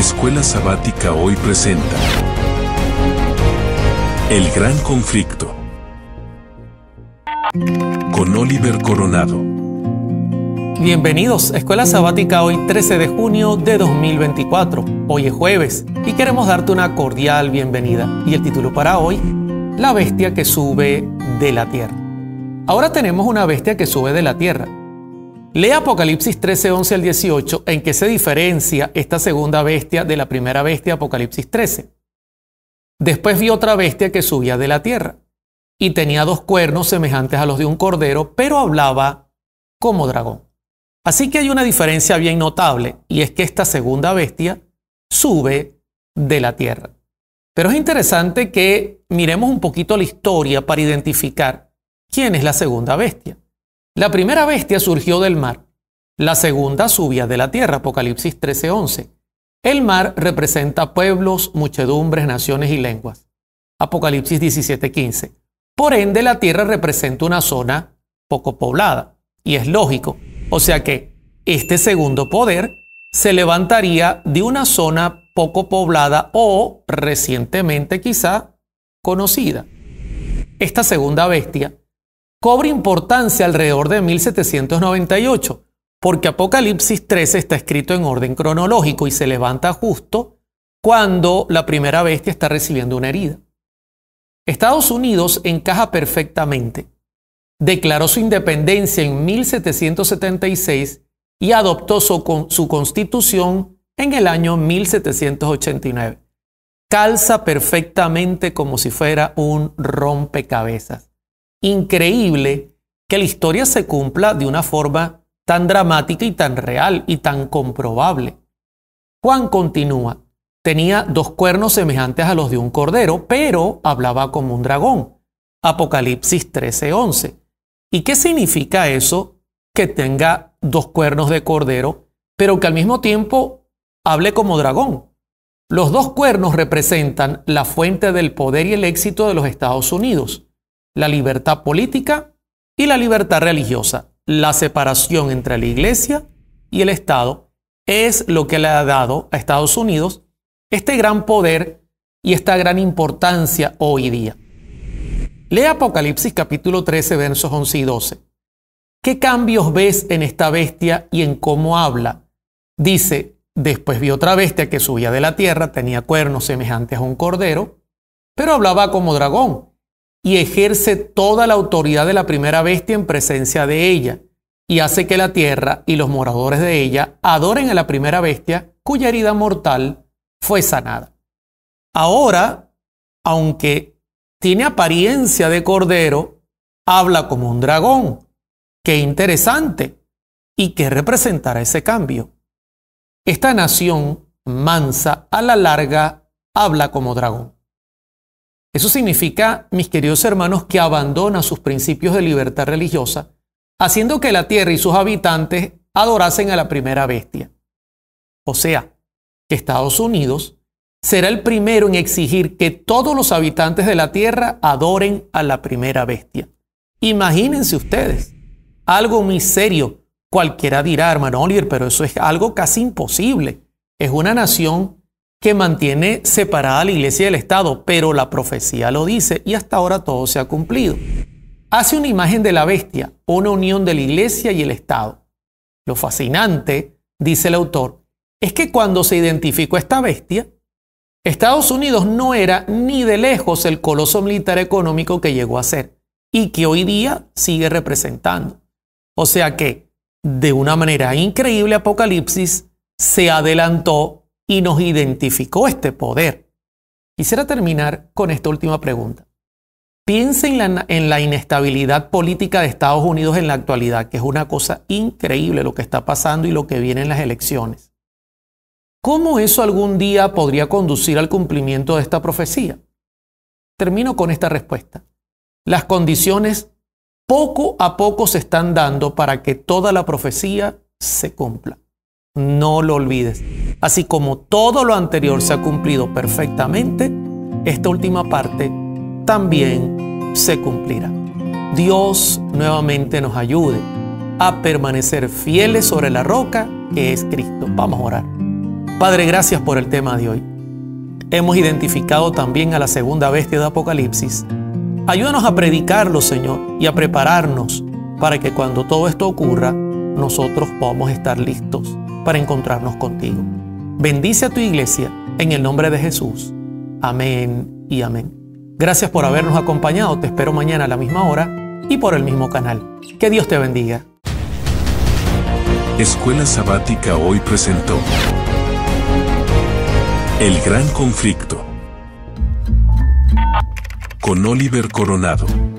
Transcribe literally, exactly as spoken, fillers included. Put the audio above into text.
Escuela Sabática hoy presenta El Gran Conflicto con Oliver Coronado. Bienvenidos a Escuela Sabática hoy trece de junio de dos mil veinticuatro. Hoy es jueves y queremos darte una cordial bienvenida. Y el título para hoy, La bestia que sube de la tierra. Ahora tenemos una bestia que sube de la tierra. Lee Apocalipsis trece, once al dieciocho, en que se diferencia esta segunda bestia de la primera bestia, Apocalipsis trece. Después vi otra bestia que subía de la tierra, y tenía dos cuernos semejantes a los de un cordero, pero hablaba como dragón. Así que hay una diferencia bien notable, y es que esta segunda bestia sube de la tierra. Pero es interesante que miremos un poquito la historia para identificar quién es la segunda bestia. La primera bestia surgió del mar. La segunda subía de la tierra, Apocalipsis trece, once. El mar representa pueblos, muchedumbres, naciones y lenguas. Apocalipsis diecisiete, quince. Por ende, la tierra representa una zona poco poblada. Y es lógico. O sea que este segundo poder se levantaría de una zona poco poblada o recientemente quizá conocida. Esta segunda bestia cobra importancia alrededor de mil setecientos noventa y ocho, porque Apocalipsis trece está escrito en orden cronológico y se levanta justo cuando la primera bestia está recibiendo una herida. Estados Unidos encaja perfectamente. Declaró su independencia en mil setecientos setenta y seis y adoptó su, su constitución en el año mil setecientos ochenta y nueve. Calza perfectamente como si fuera un rompecabezas. Increíble que la historia se cumpla de una forma tan dramática y tan real y tan comprobable. Juan continúa. Tenía dos cuernos semejantes a los de un cordero, pero hablaba como un dragón. Apocalipsis trece, once. ¿Y qué significa eso? Que tenga dos cuernos de cordero, pero que al mismo tiempo hable como dragón. Los dos cuernos representan la fuente del poder y el éxito de los Estados Unidos. La libertad política y la libertad religiosa. La separación entre la iglesia y el Estado es lo que le ha dado a Estados Unidos este gran poder y esta gran importancia hoy día. Lee Apocalipsis capítulo trece, versos once y doce. ¿Qué cambios ves en esta bestia y en cómo habla? Dice, después vi otra bestia que subía de la tierra, tenía cuernos semejantes a un cordero, pero hablaba como dragón. Y ejerce toda la autoridad de la primera bestia en presencia de ella, y hace que la tierra y los moradores de ella adoren a la primera bestia, cuya herida mortal fue sanada. Ahora, aunque tiene apariencia de cordero, habla como un dragón. ¡Qué interesante! ¿Y qué representará ese cambio? Esta nación mansa, a la larga, habla como dragón. Eso significa, mis queridos hermanos, que abandona sus principios de libertad religiosa, haciendo que la tierra y sus habitantes adorasen a la primera bestia. O sea, que Estados Unidos será el primero en exigir que todos los habitantes de la tierra adoren a la primera bestia. Imagínense ustedes, algo muy serio. Cualquiera dirá, hermano Oliver, pero eso es algo casi imposible. Es una nación que mantiene separada la iglesia del Estado, pero la profecía lo dice y hasta ahora todo se ha cumplido. Hace una imagen de la bestia, una unión de la iglesia y el Estado. Lo fascinante, dice el autor, es que cuando se identificó esta bestia, Estados Unidos no era ni de lejos el coloso militar económico que llegó a ser y que hoy día sigue representando. O sea que, de una manera increíble, Apocalipsis se adelantó y nos identificó este poder. Quisiera terminar con esta última pregunta. Piensa en la, en la inestabilidad política de Estados Unidos en la actualidad, que es una cosa increíble lo que está pasando y lo que viene en las elecciones. ¿Cómo eso algún día podría conducir al cumplimiento de esta profecía? Termino con esta respuesta. Las condiciones poco a poco se están dando para que toda la profecía se cumpla. No lo olvides. Así como todo lo anterior se ha cumplido perfectamente, esta última parte también se cumplirá. Dios nuevamente nos ayude a permanecer fieles sobre la roca que es Cristo. Vamos a orar. Padre, gracias por el tema de hoy. Hemos identificado también a la segunda bestia de Apocalipsis. Ayúdanos a predicarlo, Señor, y a prepararnos para que cuando todo esto ocurra, nosotros podamos estar listos para encontrarnos contigo. Bendice a tu iglesia en el nombre de Jesús. Amén y amén. Gracias por habernos acompañado. Te espero mañana a la misma hora y por el mismo canal. Que Dios te bendiga. Escuela Sabática hoy presentó El Gran Conflicto con Oliver Coronado.